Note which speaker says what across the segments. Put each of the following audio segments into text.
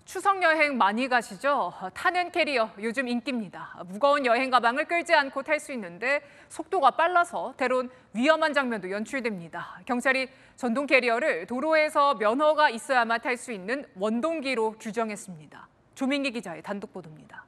Speaker 1: 추석 여행 많이 가시죠? 타는 캐리어 요즘 인기입니다. 무거운 여행 가방을 끌지 않고 탈 수 있는데 속도가 빨라서 때론 위험한 장면도 연출됩니다. 경찰이 전동 캐리어를 도로에서 면허가 있어야만 탈 수 있는 원동기로 규정했습니다. 조민기 기자의 단독 보도입니다.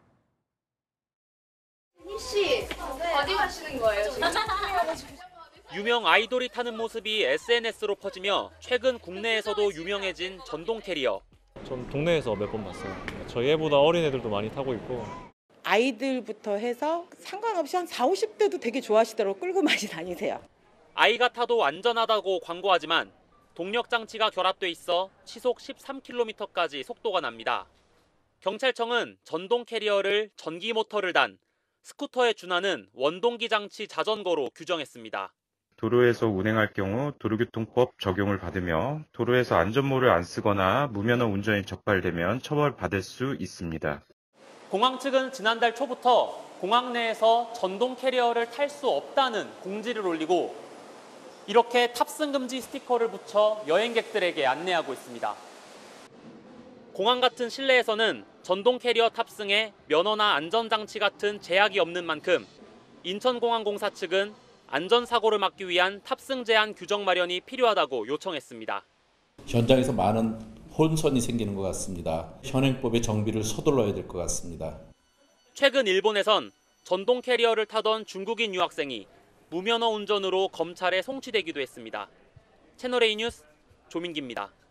Speaker 2: 씨, 어디 가시는 거예요, 지금?
Speaker 3: 유명 아이돌이 타는 모습이 SNS로 퍼지며 최근 국내에서도 유명해진 전동 캐리어.
Speaker 4: 전 동네에서 몇 번 봤어요. 저희 애보다 어린 애들도 많이 타고 있고.
Speaker 5: 아이들부터 해서 상관없이 한 40, 50대도 되게 좋아하시더라고요. 끌고 많이 다니세요.
Speaker 3: 아이가 타도 안전하다고 광고하지만 동력 장치가 결합돼 있어 시속 13km까지 속도가 납니다. 경찰청은 전동 캐리어를 전기 모터를 단 스쿠터에 준하는 원동기 장치 자전거로 규정했습니다.
Speaker 6: 도로에서 운행할 경우 도로교통법 적용을 받으며 도로에서 안전모를 안 쓰거나 무면허 운전이 적발되면 처벌받을 수 있습니다.
Speaker 3: 공항 측은 지난달 초부터 공항 내에서 전동 캐리어를 탈 수 없다는 공지를 올리고 이렇게 탑승 금지 스티커를 붙여 여행객들에게 안내하고 있습니다. 공항 같은 실내에서는 전동 캐리어 탑승에 면허나 안전장치 같은 제약이 없는 만큼 인천공항공사 측은 안전사고를 막기 위한 탑승 제한 규정 마련이 필요하다고 요청했습니다.
Speaker 7: 현장에서 많은 혼선이 생기는 것 같습니다. 현행법의 정비를 서둘러야 될 것 같습니다.
Speaker 3: 최근 일본에선 전동 캐리어를 타던 중국인 유학생이 무면허 운전으로 검찰에 송치되기도 했습니다. 채널A 뉴스 조민기입니다.